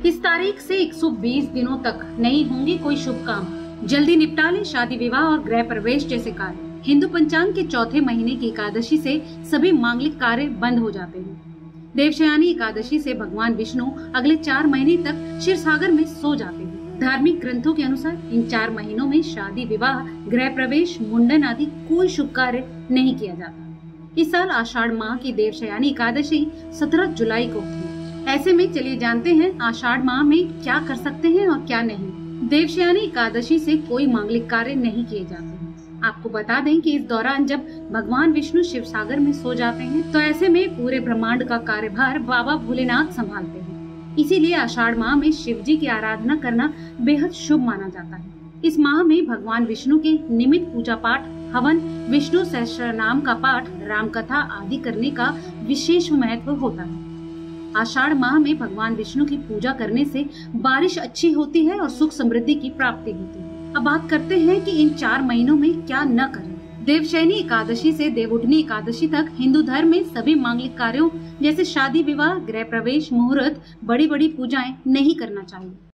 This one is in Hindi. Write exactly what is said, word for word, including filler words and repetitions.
इस तारीख से एक सौ बीस दिनों तक नहीं होंगे कोई शुभ काम। जल्दी निपटा लें शादी विवाह और गृह प्रवेश जैसे कार्य। हिंदू पंचांग के चौथे महीने की एकादशी से सभी मांगलिक कार्य बंद हो जाते हैं। देवशयनी एकादशी से भगवान विष्णु अगले चार महीने तक क्षीर सागर में सो जाते हैं। धार्मिक ग्रंथों के अनुसार इन चार महीनों में शादी विवाह, गृह प्रवेश, मुंडन आदि कोई शुभ कार्य नहीं किया जाता। इस साल आषाढ़ माह की देवशयनी एकादशी सत्रह जुलाई को थी। ऐसे में चलिए जानते हैं आषाढ़ माह में क्या कर सकते हैं और क्या नहीं। देवशयनी एकादशी से कोई मांगलिक कार्य नहीं किए जाते हैं। आपको बता दें कि इस दौरान जब भगवान विष्णु शिव सागर में सो जाते हैं तो ऐसे में पूरे ब्रह्मांड का कार्यभार बाबा भोलेनाथ संभालते हैं। इसीलिए आषाढ़ माह में शिव जी की आराधना करना बेहद शुभ माना जाता है। इस माह में भगवान विष्णु के निमित्त पूजा पाठ, हवन, विष्णु सहस्त्र नाम का पाठ, राम कथा आदि करने का विशेष महत्व होता है। आषाढ़ माह में भगवान विष्णु की पूजा करने से बारिश अच्छी होती है और सुख समृद्धि की प्राप्ति होती है। अब बात करते हैं कि इन चार महीनों में क्या न करें। देवशयनी एकादशी से देवउठनी एकादशी तक हिंदू धर्म में सभी मांगलिक कार्यों जैसे शादी विवाह, गृह प्रवेश, मुहूर्त, बड़ी बड़ी पूजाएं नहीं करना चाहिए।